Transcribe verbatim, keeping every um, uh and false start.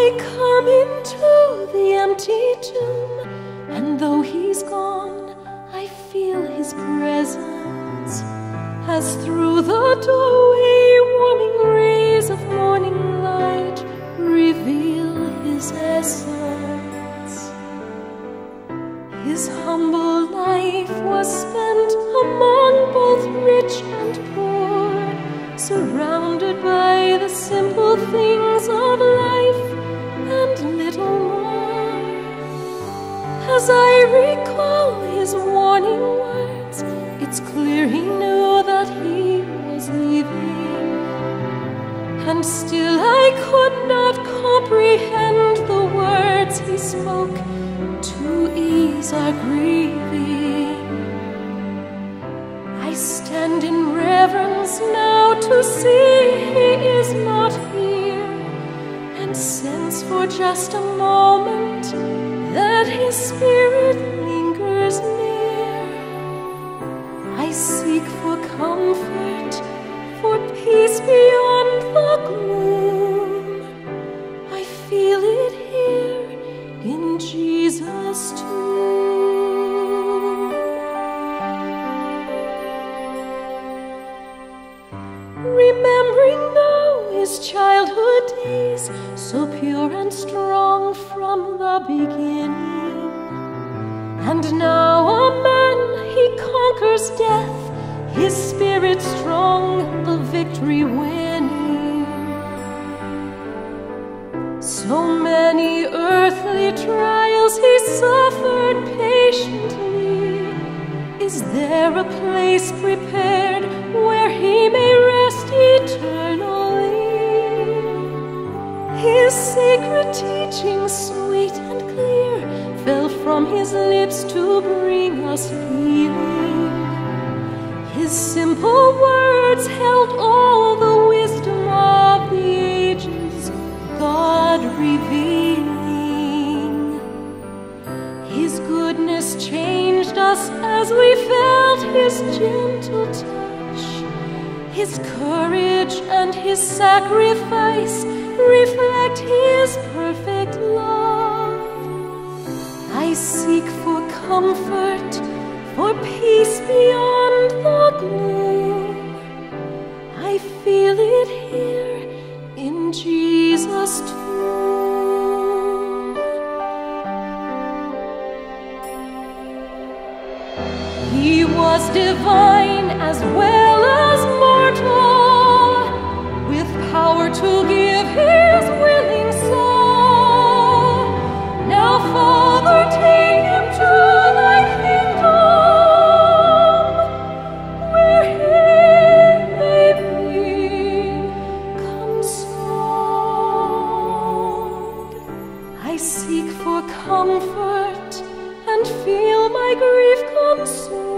come into the empty tomb, and though he's gone, I feel his presence, as through the doorway warming rays of morning light reveal his essence. His humble life was spent among both rich and poor, surrounded by the simple things of life and little more. As I recall his warning words, it's clear he knew that he was leaving, and still I could not comprehend the words he spoke to ease our grieving. I stand in reverence now to see he is not here, and sense for just a moment that his spirit lingers near. I seek for comfort, for peace beyond the gloom. I feel it here in Jesus' tomb. Remembering now his childhood days, so pure and strong from the beginning, and now a man he conquers death, his spirit strong, the victory winning. So many earthly trials he suffered patiently. Is there a place prepared where he may rest eternally? His sacred teaching, sweet and clear, fell from his lips to bring us healing. His simple words held all the wisdom of the ages, God revealing. His goodness changed us as we felt his gentle touch. His courage and his sacrifice reflect his perfect love. I seek for comfort, for peace beyond the gloom. I feel it here in Jesus' tomb. He was divine as well as mortal, with power to give his willing soul. Now, Father, take him to thy kingdom, where he may be consoled. I seek for comfort and feel my grief consumed.